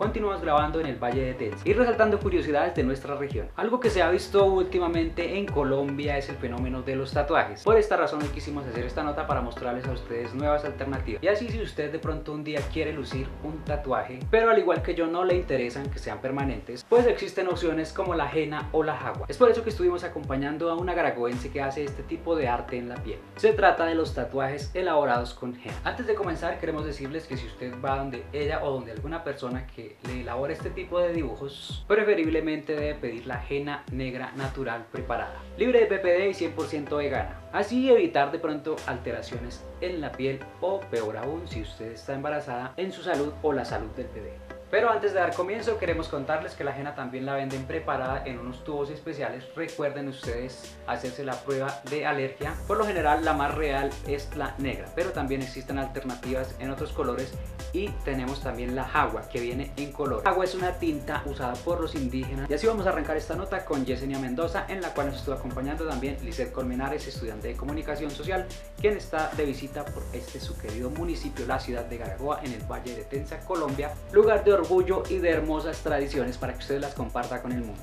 continuamos grabando en el Valle de Tenza y resaltando curiosidades de nuestra región. Algo que se ha visto últimamente en Colombia es el fenómeno de los tatuajes. Por esta razón hoy quisimos hacer esta nota para mostrarles a ustedes nuevas alternativas. Y así, si usted de pronto un día quiere lucir un tatuaje, pero al igual que yo no le interesan que sean permanentes, pues existen opciones como la henna o la jagua. Es por eso que estuvimos acompañando a una garagoense que hace este tipo de arte en la piel. Se trata de los tatuajes elaborados con henna. Antes de comenzar, queremos decirles que si usted va donde ella o donde alguna persona que le elabore este tipo de dibujos, preferiblemente debe pedir la henna negra natural preparada, libre de PPD y 100% vegana. Así evitar de pronto alteraciones en la piel o, peor aún, si usted está embarazada, en su salud o la salud del bebé. Pero antes de dar comienzo queremos contarles que la henna también la venden preparada en unos tubos especiales. Recuerden ustedes hacerse la prueba de alergia. Por lo general la más real es la negra, pero también existen alternativas en otros colores y tenemos también la jagua que viene en color. La jagua es una tinta usada por los indígenas. Y así vamos a arrancar esta nota con Yesenia Mendoza, en la cual nos estuvo acompañando también Lizeth Colmenares, estudiante de comunicación social, quien está de visita por este su querido municipio, la ciudad de Garagoa, en el Valle de Tenza, Colombia, lugar de orgullo y de hermosas tradiciones para que usted las comparta con el mundo.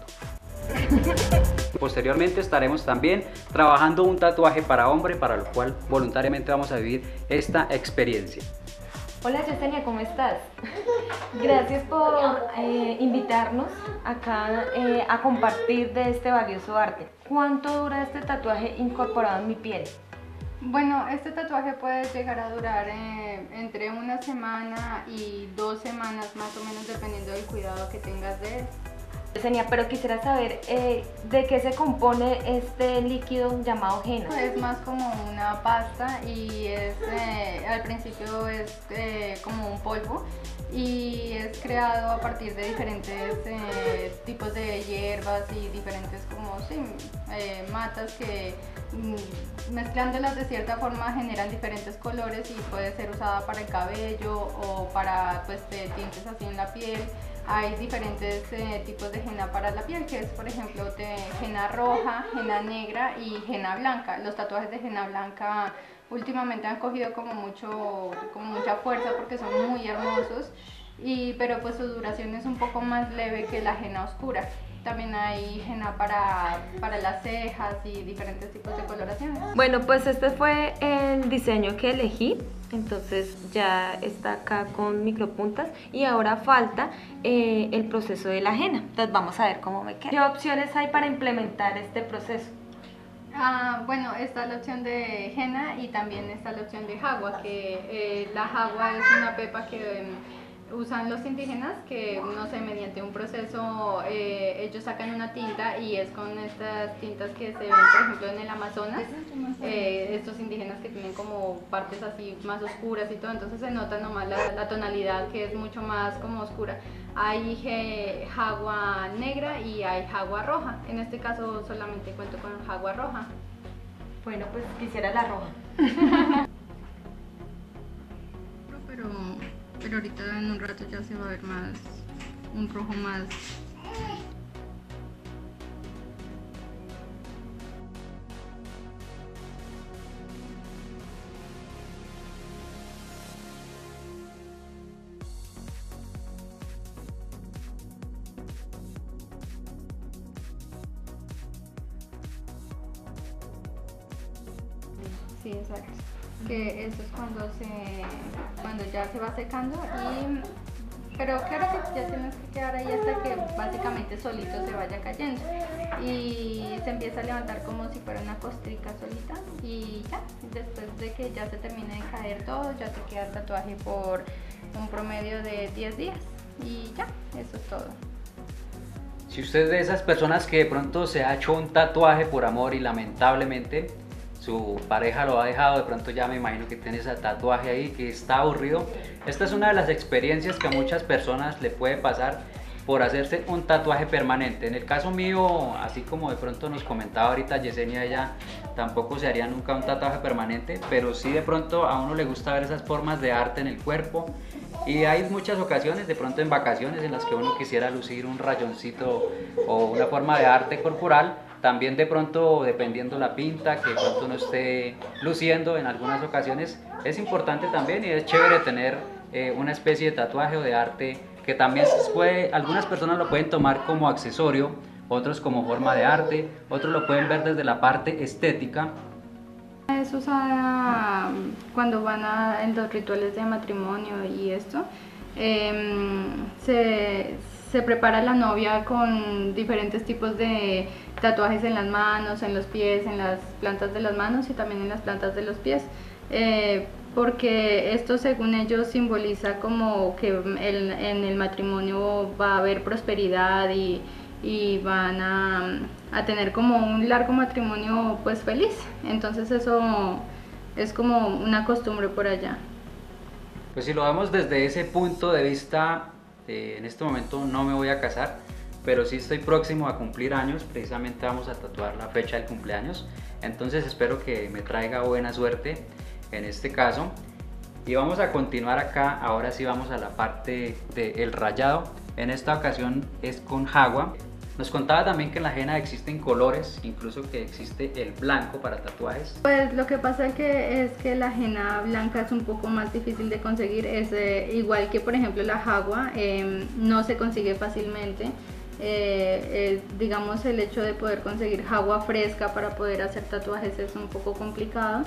Posteriormente estaremos también trabajando un tatuaje para hombre, para lo cual voluntariamente vamos a vivir esta experiencia. Hola Yesenia, ¿cómo estás? Gracias por invitarnos acá a compartir de este valioso arte. ¿Cuánto dura este tatuaje incorporado en mi piel? Bueno, este tatuaje puede llegar a durar entre una semana y 2 semanas más o menos, dependiendo del cuidado que tengas de él. Yesenia, pero quisiera saber de qué se compone este líquido llamado henna. Es más como una pasta y al principio es como un polvo y es creado a partir de diferentes tipos de hierbas y diferentes matas que mezclándolas de cierta forma generan diferentes colores y puede ser usada para el cabello o para tintes así en la piel. Hay diferentes tipos de henna para la piel, que es por ejemplo henna roja, henna negra y henna blanca. Los tatuajes de henna blanca últimamente han cogido como mucha fuerza porque son muy hermosos, pero pues su duración es un poco más leve que la henna oscura. También hay henna para las cejas y diferentes tipos de coloraciones. Bueno, pues este fue el diseño que elegí. Entonces ya está acá con micropuntas y ahora falta el proceso de la henna. Entonces vamos a ver cómo me queda. ¿Qué opciones hay para implementar este proceso? Bueno, está la opción de henna y también está la opción de jagua, que la jagua es una pepa que usan los indígenas, que no sé, mediante un proceso ellos sacan una tinta y es con estas tintas que se ven por ejemplo en el Amazonas, estos indígenas que tienen como partes así más oscuras y todo, entonces se nota nomás la tonalidad que es mucho más como oscura. Hay jagua negra y hay jagua roja. En este caso solamente cuento con jagua roja. Bueno, pues quisiera la roja. Pero ahorita en un rato ya se va a ver más, un rojo más. Sí, exacto. Que eso es cuando ya se va secando pero claro que ya tienes que quedar ahí hasta que básicamente solito se vaya cayendo y se empieza a levantar como si fuera una costrica solita y ya, después de que ya se termine de caer todo, ya te queda el tatuaje por un promedio de 10 días y ya, eso es todo. Si usted es de esas personas que de pronto se ha hecho un tatuaje por amor y lamentablemente su pareja lo ha dejado, de pronto ya me imagino que tiene ese tatuaje ahí que está aburrido, esta es una de las experiencias que a muchas personas le puede pasar por hacerse un tatuaje permanente. En el caso mío, así como de pronto nos comentaba ahorita Yesenia, ella tampoco se haría nunca un tatuaje permanente, pero sí de pronto a uno le gusta ver esas formas de arte en el cuerpo. Y hay muchas ocasiones, de pronto en vacaciones, en las que uno quisiera lucir un rayoncito o una forma de arte corporal. También de pronto, dependiendo la pinta que de pronto uno esté luciendo en algunas ocasiones, es importante también y es chévere tener una especie de tatuaje o de arte que también algunas personas lo pueden tomar como accesorio, otros como forma de arte, otros lo pueden ver desde la parte estética. Es usada cuando en los rituales de matrimonio y esto. Se prepara la novia con diferentes tipos de tatuajes en las manos, en los pies, en las plantas de las manos y también en las plantas de los pies. Porque esto, según ellos, simboliza como que en el matrimonio va a haber prosperidad y van a tener como un largo matrimonio pues feliz. Entonces eso es como una costumbre por allá. Pues si lo vemos desde ese punto de vista, en este momento no me voy a casar, pero sí estoy próximo a cumplir años, precisamente vamos a tatuar la fecha del cumpleaños, entonces espero que me traiga buena suerte en este caso. Y vamos a continuar acá, ahora sí vamos a la parte del rayado, en esta ocasión es con jagua. Nos contaba también que en la henna existen colores, incluso que existe el blanco para tatuajes. Pues lo que pasa es que la henna blanca es un poco más difícil de conseguir, es igual que por ejemplo la jagua, no se consigue fácilmente. Digamos, el hecho de poder conseguir jagua fresca para poder hacer tatuajes es un poco complicado,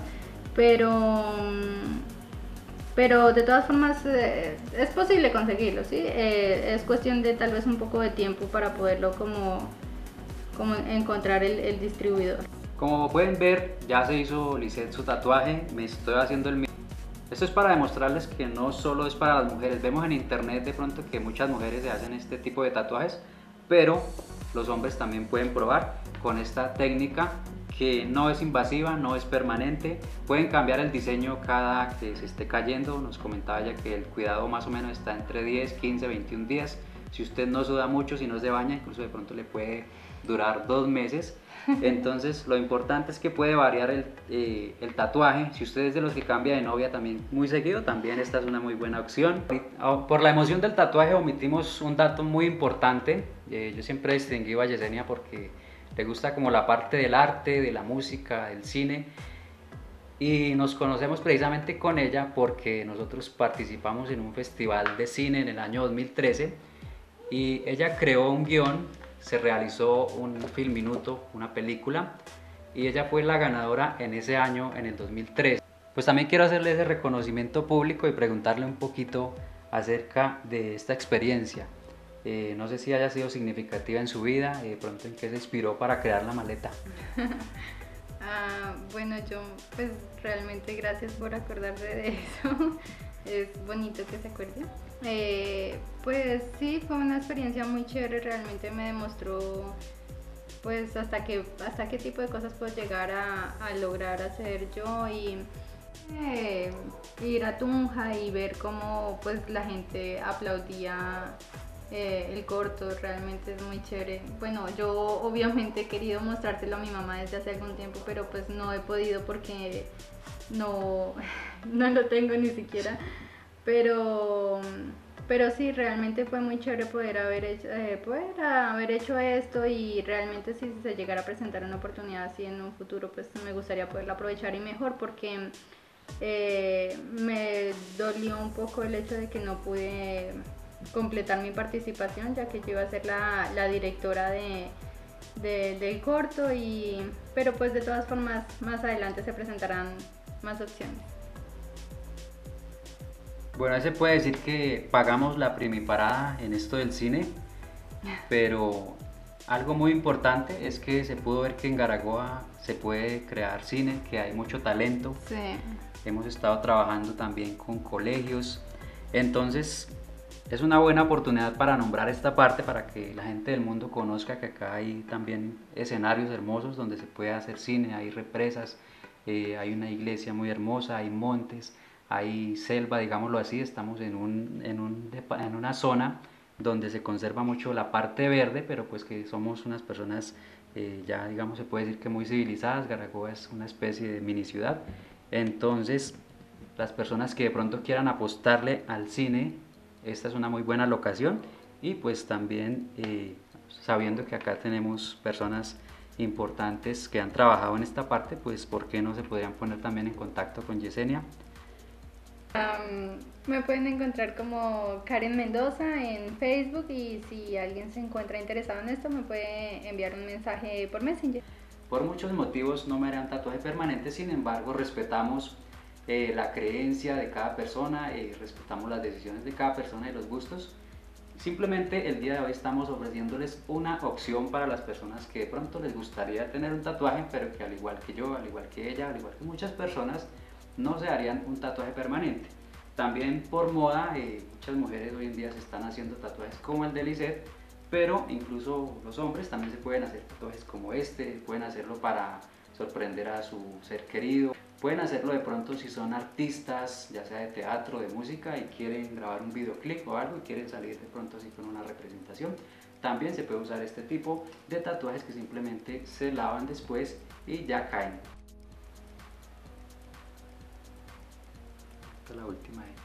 pero de todas formas es posible conseguirlo, ¿sí? Es cuestión de tal vez un poco de tiempo para poderlo como encontrar el distribuidor. Como pueden ver, ya se hizo Lisette su tatuaje, me estoy haciendo el mío. Esto es para demostrarles que no solo es para las mujeres. Vemos en internet de pronto que muchas mujeres se hacen este tipo de tatuajes, pero los hombres también pueden probar con esta técnica que no es invasiva, no es permanente. Pueden cambiar el diseño cada que se esté cayendo. Nos comentaba ya que el cuidado más o menos está entre 10, 15, 21 días. Si usted no suda mucho, si no se baña, incluso de pronto le puede durar 2 meses. Entonces lo importante es que puede variar el tatuaje. Si usted es de los que cambia de novia también muy seguido, también esta es una muy buena opción. Por la emoción del tatuaje omitimos un dato muy importante. Yo siempre he distinguido a Yesenia porque le gusta como la parte del arte, de la música, del cine, y nos conocemos precisamente con ella porque nosotros participamos en un festival de cine en el año 2013 y ella creó un guión, se realizó un filminuto, una película, y ella fue la ganadora en ese año, en el 2013. Pues también quiero hacerle ese reconocimiento público y preguntarle un poquito acerca de esta experiencia. No sé si haya sido significativa en su vida, de pronto en qué se inspiró para crear la maleta. Bueno, yo pues realmente gracias por acordarse de eso. Es bonito que se acuerde. Pues sí, fue una experiencia muy chévere, realmente me demostró pues hasta qué tipo de cosas puedo llegar a lograr hacer yo, y ir a Tunja y ver cómo pues la gente aplaudía el corto, realmente es muy chévere. Bueno, yo obviamente he querido mostrártelo a mi mamá desde hace algún tiempo, pero pues no he podido porque no lo tengo ni siquiera, pero sí, realmente fue muy chévere poder haber hecho esto, y realmente si se llegara a presentar una oportunidad así en un futuro, pues me gustaría poderla aprovechar y mejor, porque me dolió un poco el hecho de que no pude completar mi participación, ya que yo iba a ser la directora del corto, pero pues de todas formas más adelante se presentarán más opciones. Bueno, se puede decir que pagamos la primiparada en esto del cine, pero algo muy importante es que se pudo ver que en Garagoa se puede crear cine, que hay mucho talento. Sí. Hemos estado trabajando también con colegios, entonces es una buena oportunidad para nombrar esta parte, para que la gente del mundo conozca que acá hay también escenarios hermosos donde se puede hacer cine, hay represas, hay una iglesia muy hermosa, hay montes, hay selva, digámoslo así. Estamos en una zona donde se conserva mucho la parte verde, pero pues que somos unas personas ya digamos se puede decir que muy civilizadas. Garagoa es una especie de mini ciudad, entonces las personas que de pronto quieran apostarle al cine, esta es una muy buena locación, y pues también sabiendo que acá tenemos personas importantes que han trabajado en esta parte, pues por qué no se podrían poner también en contacto con Yesenia. Me pueden encontrar como Karen Mendoza en Facebook y si alguien se encuentra interesado en esto me puede enviar un mensaje por Messenger. Por muchos motivos no me harán tatuaje permanente, sin embargo respetamos la creencia de cada persona, respetamos las decisiones de cada persona y los gustos. Simplemente el día de hoy estamos ofreciéndoles una opción para las personas que de pronto les gustaría tener un tatuaje, pero que al igual que yo, al igual que ella, al igual que muchas personas, no se harían un tatuaje permanente. También por moda, muchas mujeres hoy en día se están haciendo tatuajes como el de Lisette, pero incluso los hombres también se pueden hacer tatuajes como este, pueden hacerlo para sorprender a su ser querido, pueden hacerlo de pronto si son artistas, ya sea de teatro, de música, y quieren grabar un videoclip o algo y quieren salir de pronto así con una representación. También se puede usar este tipo de tatuajes que simplemente se lavan después y ya caen. Esta es la última X.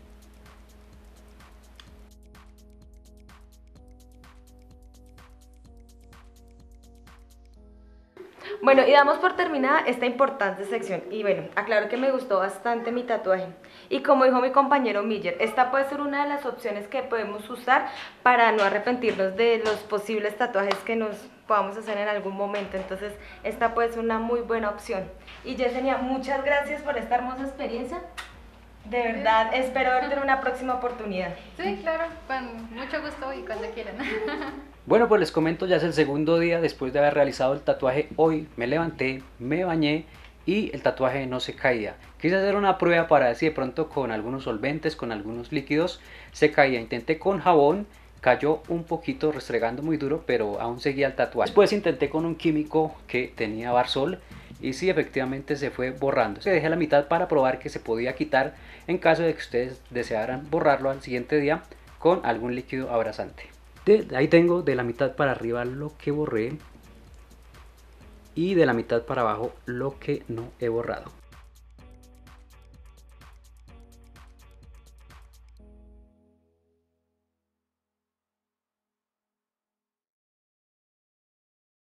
Bueno, y damos por terminada esta importante sección. Y bueno, aclaro que me gustó bastante mi tatuaje. Y como dijo mi compañero Miller, esta puede ser una de las opciones que podemos usar para no arrepentirnos de los posibles tatuajes que nos podamos hacer en algún momento. Entonces, esta puede ser una muy buena opción. Y Yesenia, muchas gracias por esta hermosa experiencia. De verdad, espero verte en una próxima oportunidad. Sí, claro, con mucho gusto y cuando quieran. Bueno, pues les comento, ya es el segundo día después de haber realizado el tatuaje. Hoy me levanté, me bañé y el tatuaje no se caía. Quise hacer una prueba para ver si de pronto con algunos solventes, con algunos líquidos se caía. Intenté con jabón, cayó un poquito restregando muy duro, pero aún seguía el tatuaje. Después intenté con un químico que tenía Barsol y sí, efectivamente se fue borrando. Se dejé a la mitad para probar que se podía quitar en caso de que ustedes desearan borrarlo al siguiente día con algún líquido abrasante. Ahí tengo de la mitad para arriba lo que borré y de la mitad para abajo lo que no he borrado.